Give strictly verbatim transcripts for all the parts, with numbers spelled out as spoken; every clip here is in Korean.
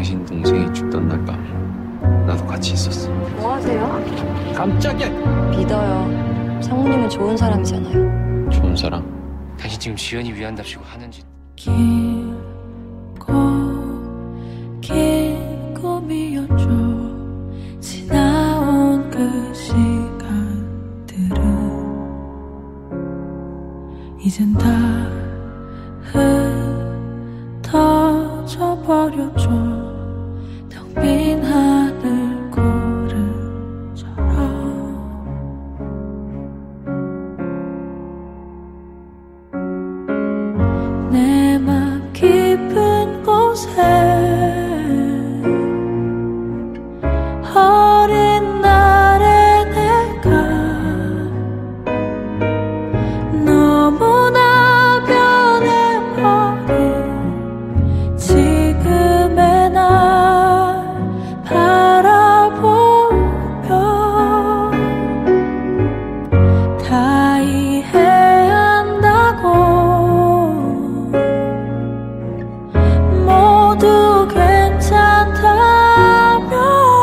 당신 동생이 죽던 날 밤 나도 같이 있었어. 뭐 하세요? 깜짝이야. 믿어요. 상무님은 좋은 사람이잖아요. 좋은 사람? 당신 지금 지연이 위한답시고 하는 짓. 길고 긴 꿈이었죠. 지나온 그 시간들은 이젠 다 흩어져 버렸죠. 텅 빈 하늘 구름처럼. 내 맘 깊은 곳에 어린 날의 내가 너무나 변해버린 지금의 날 바라보며 다 이해한다고 모두 괜찮다면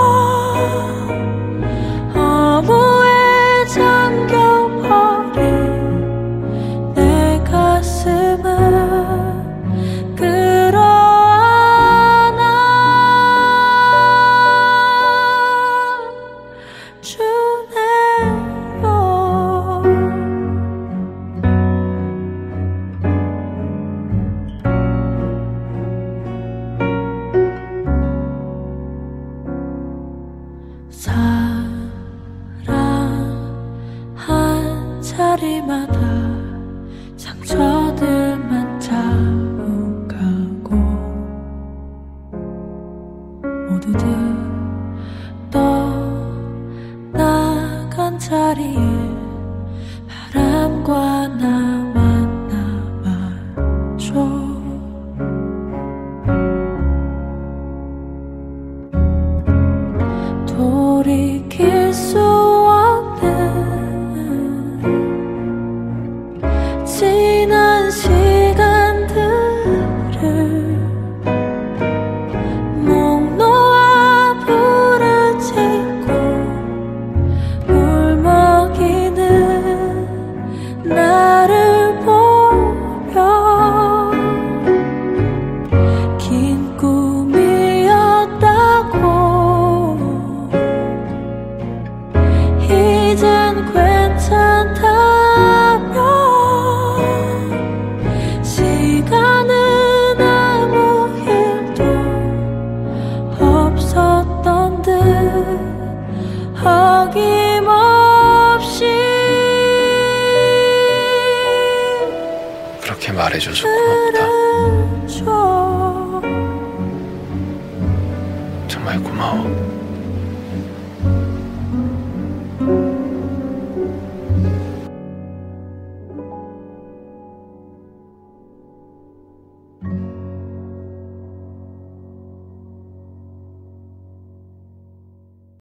어부에 잠겨버린 내 가슴은 끌어안아 주네요. 사랑한 자리마다 상처들만 자욱하고 모두들 떠나간 자리에 바람과 나만 남았죠. 돌이킬 수 없는 지난 시간들을 목 놓아 부르짖고 울먹이는 나를 보며 긴 꿈이었다고 이젠 괜찮다면 시간은 아무 일도 없었던 듯 어김없이 그렇게 말해줘서 고맙다. 그랬죠. 정말 고마워.